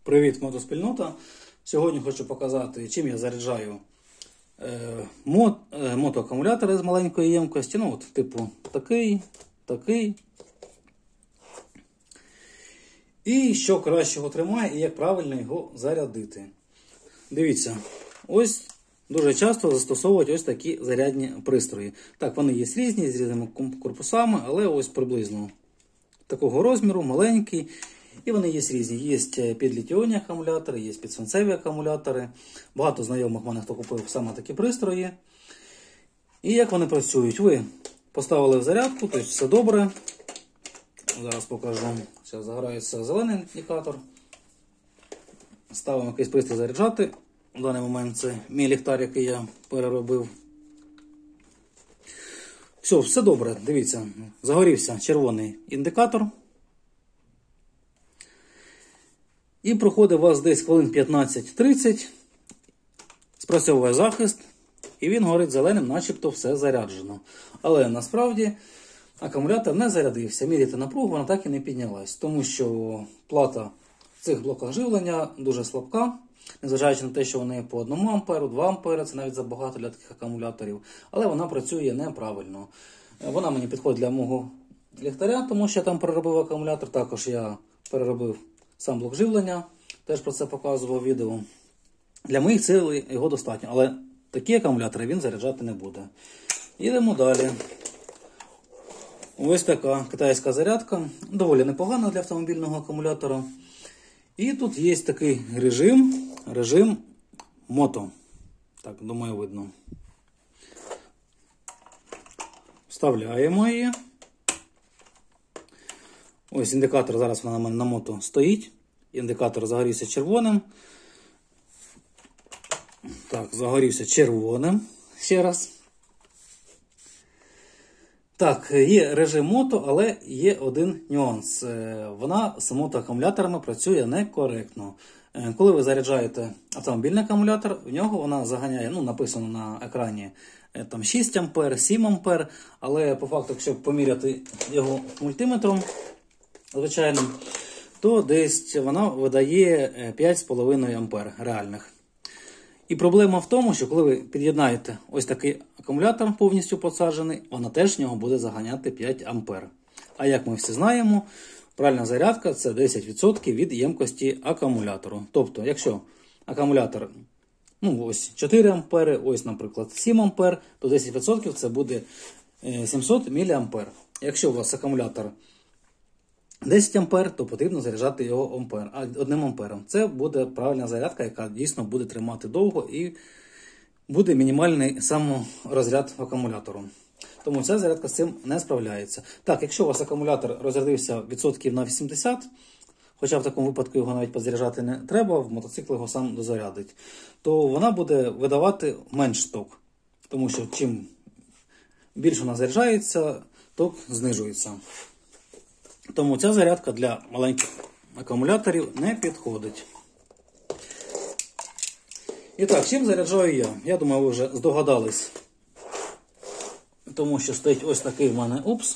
Привіт, мотоспільнота! Сьогодні хочу показати, чим я заряджаю мотоакумулятори з маленької ємкості. Ну, от, типу, такий. І що кращого тримає, і як правильно його зарядити. Дивіться, ось дуже часто застосовують ось такі зарядні пристрої. Так, вони є різні, з різними корпусами, але ось приблизно такого розміру, маленький. І вони є різні. Є підлітіонні акумулятори, є підсвинцеві акумулятори. Багато знайомих в мене, хто купив саме такі пристрої. І як вони працюють? Ви поставили в зарядку, тобто все добре. Зараз покажу. Зараз заграється зелений індикатор. Ставимо якийсь пристрій заряджати. В даний момент це мій ліхтар, який я переробив. Все добре, дивіться. Загорівся червоний індикатор. І проходить у вас десь хвилин 15-30, спрацьовує захист, і він горить зеленим, начебто все заряджено. Але насправді акумулятор не зарядився. Міряти напругу, вона так і не піднялась, тому що плата в цих блоках живлення дуже слабка, незважаючи на те, що вони по 1 амперу, 2 ампери, це навіть забагато для таких акумуляторів, але вона працює неправильно. Вона мені підходить для мого ліхтаря, тому що я там переробив акумулятор, також я переробив сам блок живлення, теж про це показував відео. Для моїх цілей його достатньо, але такі акумулятори він заряджати не буде. Їдемо далі. Ось така китайська зарядка, доволі непогана для автомобільного акумулятора. І тут є такий режим мото. Так, думаю, видно. Вставляємо її. Ось індикатор зараз вона на мене на мото стоїть. Індикатор загорівся червоним. Так, загорівся червоним. Ще раз. Так, є режим мото, але є один нюанс. Вона з мотоакумуляторами працює некоректно. Коли ви заряджаєте автомобільний акумулятор, в нього вона заганяє, ну, написано на екрані, там 6 ампер, 7 ампер, але по факту, якщо поміряти його мультиметром, звичайним, то десь вона видає 5,5 ампер реальних. І проблема в тому, що коли ви під'єднаєте ось такий акумулятор повністю посаджений, вона теж в нього буде заганяти 5 ампер. А як ми всі знаємо, правильна зарядка – це 10% від ємкості акумулятору. Тобто, якщо акумулятор, ну, ось 4 ампери, ось, наприклад, 7 ампер, то 10% це буде 700 мА. Якщо у вас акумулятор 10 ампер, то потрібно заряджати його 1 ампером. Це буде правильна зарядка, яка дійсно буде тримати довго і буде мінімальний саморозряд акумулятору. Тому ця зарядка з цим не справляється. Так, якщо у вас акумулятор розрядився відсотків на 80, хоча в такому випадку його навіть позаряджати не треба, в мотоцикл його сам дозарядить, то вона буде видавати менш ток. Тому що чим більше вона заряджається, ток знижується. Тому ця зарядка для маленьких акумуляторів не підходить. І так, чим заряджаю я? Я думаю, ви вже здогадались. Тому що стоїть ось такий в мене упс.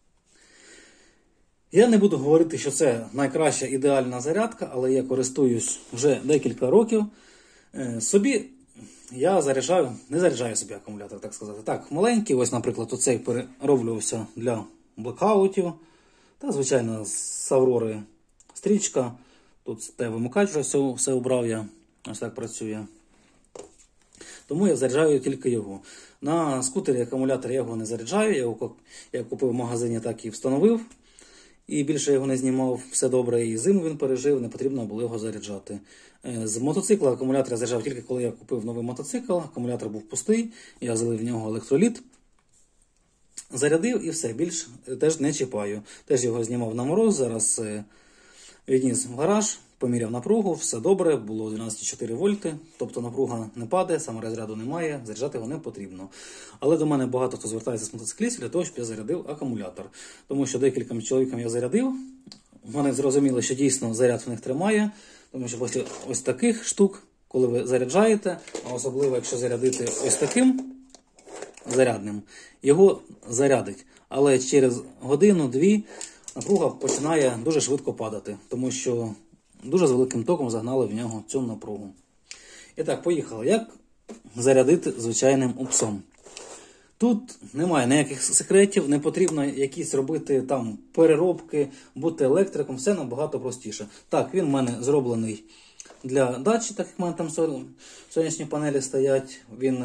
Я не буду говорити, що це найкраща ідеальна зарядка, але я користуюсь вже декілька років. Собі я не заряджаю собі акумулятор, так сказати. Так, маленький, ось, наприклад, оцей перероблювався для блекаутів. Та, звичайно, з Аврори стрічка. Тут вимикач вже все обрав я. Ось так працює. Тому я заряджаю тільки його. На скутері акумулятор я його не заряджаю. Я його як купив в магазині, так і встановив. І більше його не знімав. Все добре. І зиму він пережив, не потрібно було його заряджати. З мотоцикла акумулятор я заряджав тільки коли я купив новий мотоцикл. Акумулятор був пустий. Я залив в нього електроліт. Зарядив і все, більш теж не чіпаю. Теж його знімав на мороз, зараз відніс в гараж, поміряв напругу, все добре, було 12,4 вольти, тобто напруга не падає, саморозряду немає, заряджати його не потрібно. Але до мене багато хто звертається з мотоциклістів для того, щоб я зарядив акумулятор. Тому що декільком чоловікам я зарядив, вони зрозуміли, що дійсно заряд в них тримає, тому що після ось таких штук, коли ви заряджаєте, а особливо якщо зарядити ось таким зарядним, його зарядить. Але через годину-дві напруга починає дуже швидко падати, тому що дуже з великим током загнали в нього цю напругу. І так, поїхали. Як зарядити звичайним упсом? Тут немає ніяких секретів, не потрібно якісь робити там переробки, бути електриком, все набагато простіше. Так, він в мене зроблений для дачі, так як в мене там сонячні панелі стоять, він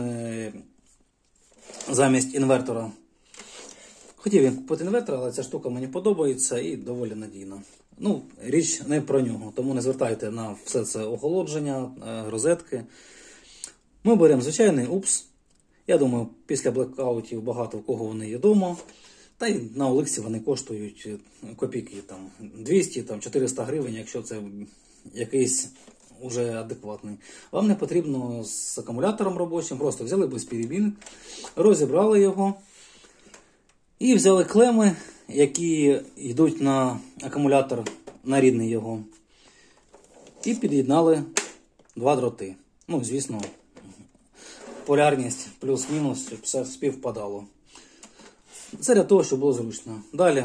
замість інвертора. Хотів він купити інвертор, але ця штука мені подобається і доволі надійна. Ну, річ не про нього, тому не звертайте на все це охолодження, розетки. Ми беремо звичайний упс. Я думаю, після блекаутів багато в кого вони є вдома. Та й на Олексі вони коштують копійки, там 200, там 400 гривень, якщо це якийсь уже адекватний. Вам не потрібно з акумулятором робочим, просто взяли безперебійник, розібрали його і взяли клеми, які йдуть на акумулятор, на рідний його, і під'єднали два дроти. Ну, звісно, полярність плюс-мінус, щоб все співпадало. Це для того, щоб було зручно. Далі,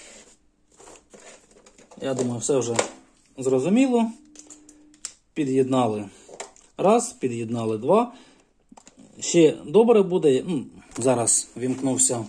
я думаю, все вже зрозуміло. Під'єднали раз, під'єднали два. Ще добре буде, зараз вімкнувся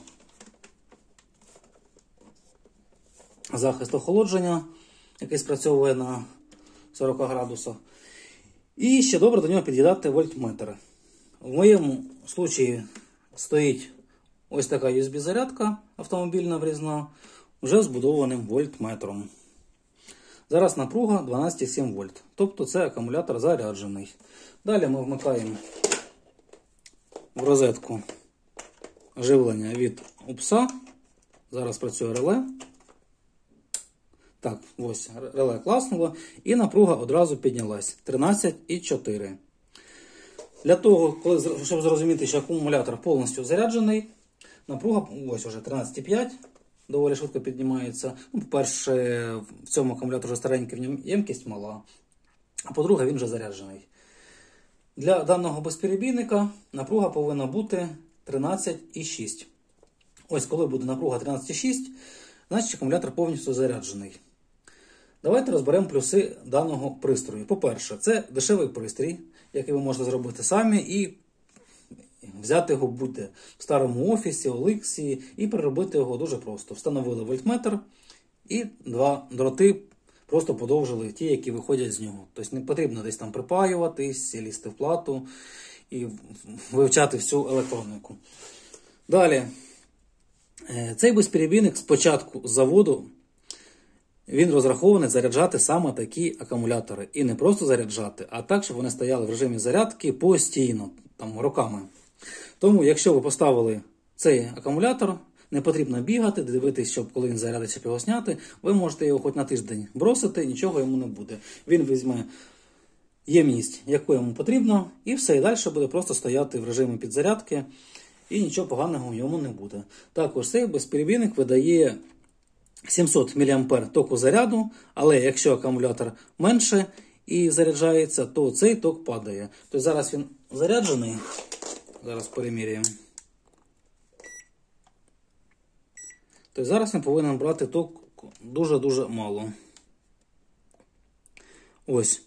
захист охолодження, який спрацьовує на 40 градусах. І ще добре до нього під'єднати вольтметр. В моєму випадку стоїть ось така USB-зарядка автомобільна врізна, вже збудованим вольтметром. Зараз напруга 12,7 вольт. Тобто це акумулятор заряджений. Далі ми вмикаємо в розетку живлення від упса. Зараз працює реле. Так, ось реле класнуло. І напруга одразу піднялась. 13,4. Для того, щоб зрозуміти, що акумулятор повністю заряджений, напруга ось уже 13,5. Доволі швидко піднімається. По-перше, в цьому акумуляторі старенький, в ньому ємкість мала. А по-друге, він вже заряджений. Для даного безперебійника напруга повинна бути 13,6. Ось коли буде напруга 13,6, значить акумулятор повністю заряджений. Давайте розберемо плюси даного пристрою. По-перше, це дешевий пристрій, який ви можете зробити самі і взяти його будь-де в старому офісі, Олексі і переробити його дуже просто. Встановили вольтметр і два дроти просто подовжили ті, які виходять з нього. Тобто не потрібно десь там припаюватись, лізти в плату і вивчати всю електроніку. Далі, цей безперебійник спочатку з заводу, він розрахований заряджати саме такі акумулятори. І не просто заряджати, а так, щоб вони стояли в режимі зарядки постійно, там роками. Тому, якщо ви поставили цей акумулятор, не потрібно бігати, дивитись, щоб коли він зарядиться, щоб його зняти. Ви можете його хоч на тиждень бросити, нічого йому не буде. Він візьме ємність, яку йому потрібно, і все, і далі буде просто стояти в режимі підзарядки, і нічого поганого йому не буде. Також цей безперебійник видає 700 мА току заряду, але якщо акумулятор менше і заряджається, то цей ток падає. Тобто зараз він заряджений, зараз переміряємо. Тобто зараз він повинен брати ток дуже-дуже мало. Ось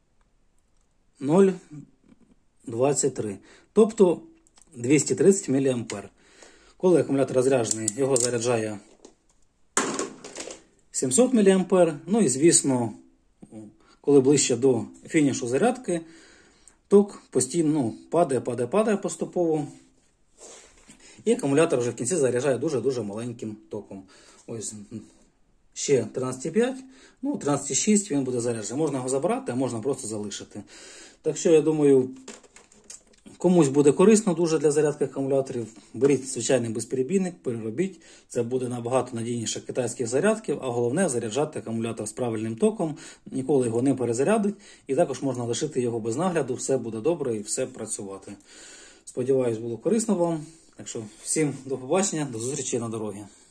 0,23. Тобто 230 мА. Коли акумулятор розряджений, його заряджає 700 мА. Ну і звісно, коли ближче до фінішу зарядки, ток постійно падає поступово. І акумулятор вже в кінці заряджає дуже-дуже маленьким током. Ось ще 13,5, 13,6 він буде заряджений. Можна його забрати, а можна просто залишити. Так що, я думаю, комусь буде корисно дуже для зарядки акумуляторів. Беріть звичайний безперебійник, переробіть. Це буде набагато надійніше китайських зарядків, а головне заряджати акумулятор з правильним током, ніколи його не перезарядить. І також можна лишити його без нагляду, все буде добре і все працювати. Сподіваюсь, було корисно вам. Так що всім до побачення, до зустрічі на дорозі.